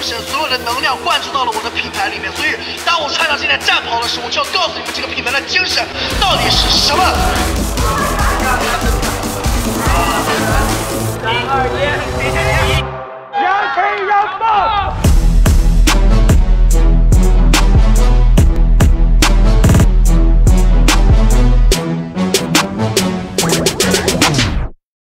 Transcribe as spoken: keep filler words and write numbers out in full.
神，所有的能量灌注到了我的品牌里面。所以，当我穿上今天战袍的时候，我就要告诉你们这个品牌的精神到底是什么。 三二一，杨飞扬爆！